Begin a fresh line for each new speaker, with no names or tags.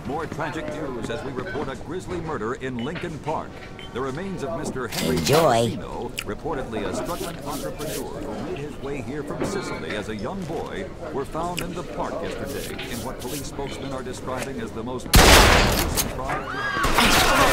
More tragic news as we report a grisly murder in Lincoln Park. The remains of Mr. Henry Valentino, reportedly a struggling entrepreneur who made his way here from Sicily as a young boy, were found in the park yesterday in what police spokesmen are describing as the most recent crime.